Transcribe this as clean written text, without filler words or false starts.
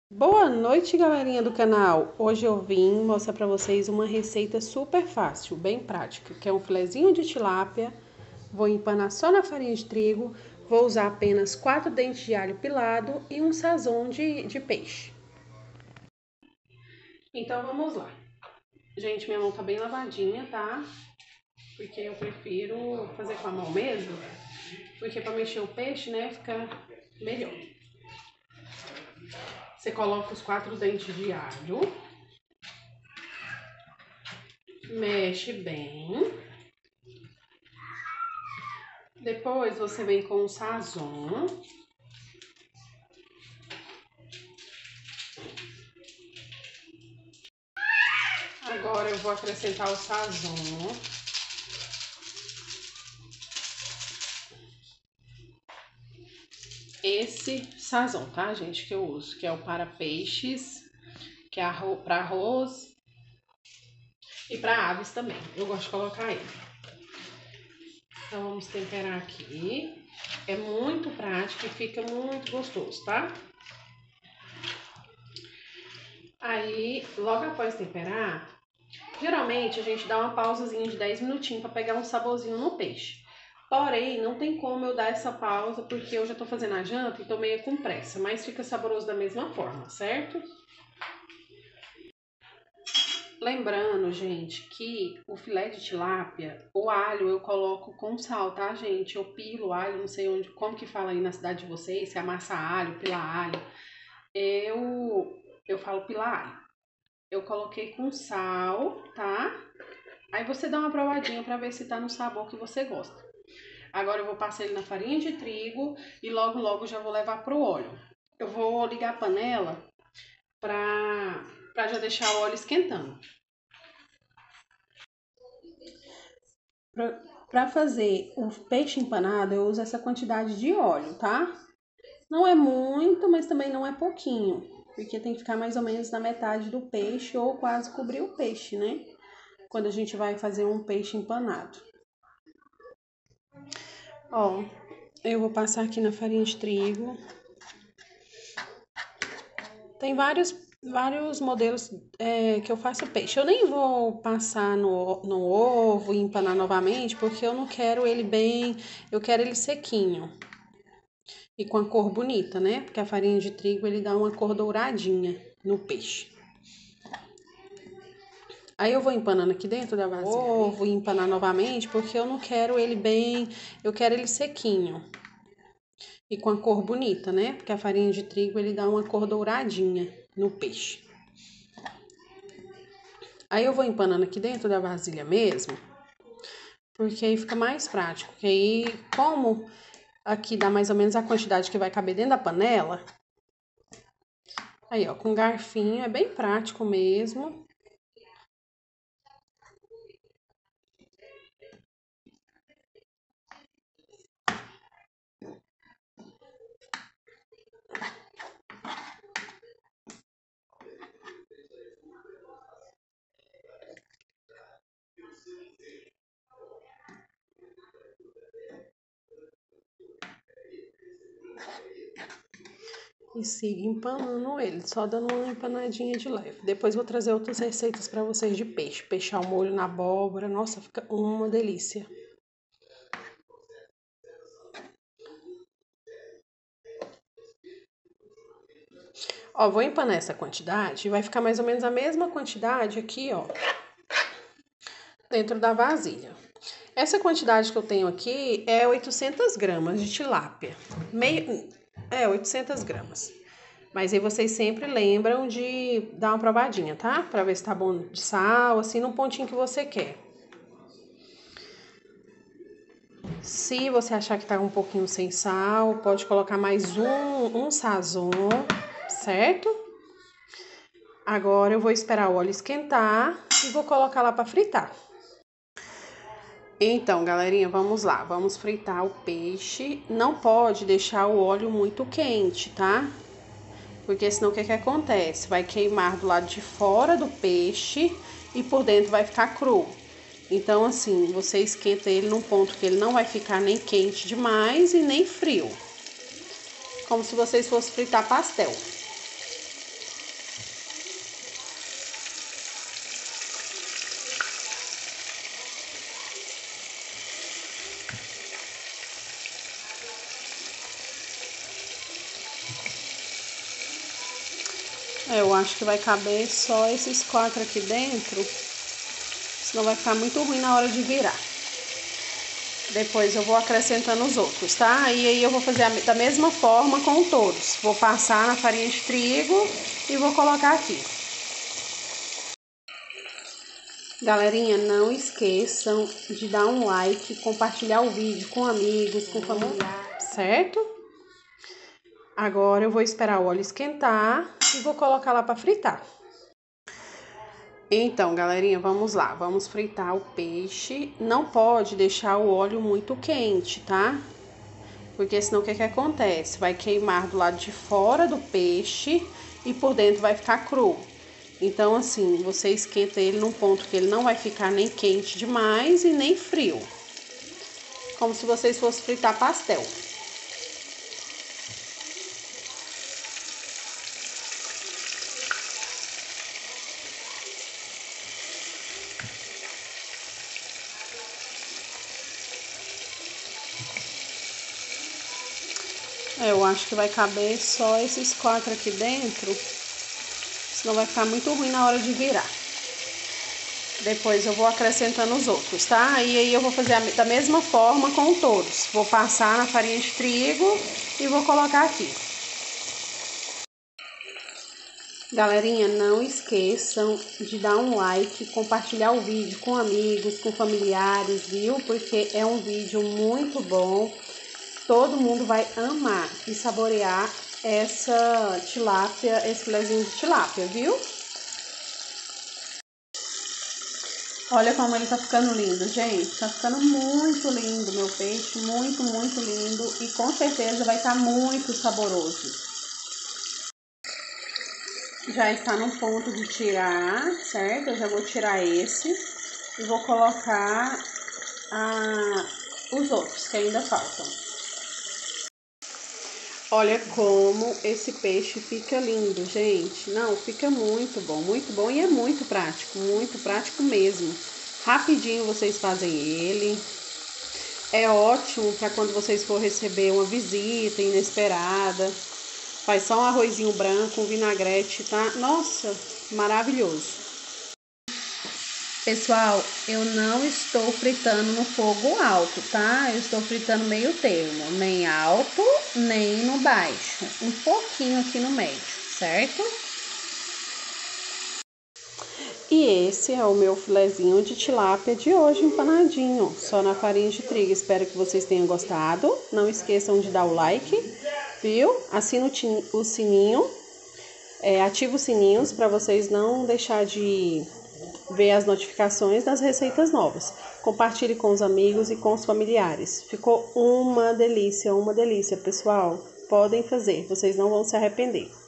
Boa noite, galerinha do canal. Hoje eu vim mostrar para vocês uma receita super fácil, bem prática, que é um filezinho de tilápia. Vou empanar só na farinha de trigo, vou usar apenas 4 dentes de alho pilado e um sazon de peixe. Então vamos lá. Gente, minha mão tá bem lavadinha, tá? Porque eu prefiro fazer com a mão mesmo, porque para mexer o peixe, né, fica melhor. Você coloca os 4 dentes de alho, mexe bem. Depois você vem com o sazon. Agora eu vou acrescentar o sazon. Esse sazon, tá, gente, que eu uso, que é o para peixes, que é para arroz e para aves também. Eu gosto de colocar ele. Então vamos temperar aqui. É muito prático e fica muito gostoso, tá? Aí, logo após temperar, geralmente a gente dá uma pausazinha de 10 minutinhos para pegar um saborzinho no peixe. Porém, não tem como eu dar essa pausa porque eu já tô fazendo a janta e tô meio com pressa, mas fica saboroso da mesma forma, certo? Lembrando, gente, que o filé de tilápia, o alho eu coloco com sal, tá, gente? Eu pilo o alho, não sei onde, como que fala aí na cidade de vocês, se amassa alho, pila alho. Eu falo pila alho. Eu coloquei com sal, tá? Aí você dá uma provadinha pra ver se tá no sabor que você gosta. Agora eu vou passar ele na farinha de trigo e logo já vou levar pro óleo. Eu vou ligar a panela pra já deixar o óleo esquentando. Para fazer o peixe empanado, eu uso essa quantidade de óleo, tá? Não é muito, mas também não é pouquinho, porque tem que ficar mais ou menos na metade do peixe ou quase cobrir o peixe, né? Quando a gente vai fazer um peixe empanado. Ó, eu vou passar aqui na farinha de trigo. Tem vários modelos que eu faço peixe. Eu nem vou passar no ovo e empanar novamente, porque eu não quero ele bem, eu quero ele sequinho. E com a cor bonita, né? Porque a farinha de trigo, ele dá uma cor douradinha no peixe. Aí eu vou empanando aqui dentro da vasilha. Ovo e empanar novamente, porque eu não quero ele bem, eu quero ele sequinho. E com a cor bonita, né? Porque a farinha de trigo, ele dá uma cor douradinha no peixe. Aí eu vou empanando aqui dentro da vasilha mesmo, porque aí fica mais prático. Porque aí, como aqui dá mais ou menos a quantidade que vai caber dentro da panela, aí ó, com garfinho é bem prático mesmo. E siga empanando ele, só dando uma empanadinha de leve. Depois vou trazer outras receitas para vocês de peixe. Peixe ao molho na abóbora, nossa, fica uma delícia. Ó, vou empanar essa quantidade e vai ficar mais ou menos a mesma quantidade aqui, ó, dentro da vasilha. Essa quantidade que eu tenho aqui é 800 gramas de tilápia. 800 gramas. Mas aí vocês sempre lembram de dar uma provadinha, tá? Pra ver se tá bom de sal, assim, no pontinho que você quer. Se você achar que tá um pouquinho sem sal, pode colocar mais um sazon, certo? Agora eu vou esperar o óleo esquentar e vou colocar lá pra fritar. Então, galerinha, vamos lá. Vamos fritar o peixe. Não pode deixar o óleo muito quente, tá? Porque senão o que acontece? Vai queimar do lado de fora do peixe e por dentro vai ficar cru. Então, assim, você esquenta ele num ponto que ele não vai ficar nem quente demais e nem frio. Como se vocês fossem fritar pastel. Eu acho que vai caber só esses 4 aqui dentro, senão vai ficar muito ruim na hora de virar. Depois eu vou acrescentando os outros, tá? E aí eu vou fazer da mesma forma com todos. Vou passar na farinha de trigo e vou colocar aqui. Galerinha, não esqueçam de dar um like, compartilhar o vídeo com amigos, com familiares, certo? Agora eu vou esperar o óleo esquentar e vou colocar lá para fritar. Então, galerinha, vamos lá. Vamos fritar o peixe. Não pode deixar o óleo muito quente, tá? Porque senão o que acontece? Vai queimar do lado de fora do peixe e por dentro vai ficar cru. Então, assim, você esquenta ele num ponto que ele não vai ficar nem quente demais e nem frio. Como se vocês fossem fritar pastel. Eu acho que vai caber só esses 4 aqui dentro, senão vai ficar muito ruim na hora de virar. Depois eu vou acrescentando os outros, tá? E aí eu vou fazer da mesma forma com todos. Vou passar na farinha de trigo e vou colocar aqui. Galerinha, não esqueçam de dar um like, compartilhar o vídeo com amigos, com familiares, viu? Porque é um vídeo muito bom. Todo mundo vai amar e saborear essa tilápia, esse filezinho de tilápia, viu? Olha como ele tá ficando lindo, gente. Tá ficando muito lindo meu peixe, muito, muito lindo. E com certeza vai estar muito saboroso. Já está no ponto de tirar, certo? Eu já vou tirar esse e vou colocar os outros que ainda faltam. Olha como esse peixe fica lindo, gente. Não, fica muito bom e é muito prático mesmo. Rapidinho vocês fazem ele. É ótimo para quando vocês for receber uma visita inesperada. Faz só um arrozinho branco, um vinagrete, tá? Nossa, maravilhoso. Pessoal, eu não estou fritando no fogo alto, tá? Eu estou fritando meio termo, nem alto, nem no baixo. Um pouquinho aqui no médio, certo? E esse é o meu filezinho de tilápia de hoje empanadinho, só na farinha de trigo. Espero que vocês tenham gostado. Não esqueçam de dar o like, viu? Assina o sininho, ativa os sininhos para vocês não deixar de ver as notificações das receitas novas. Compartilhe com os amigos e com os familiares. Ficou uma delícia, pessoal. Podem fazer, vocês não vão se arrepender.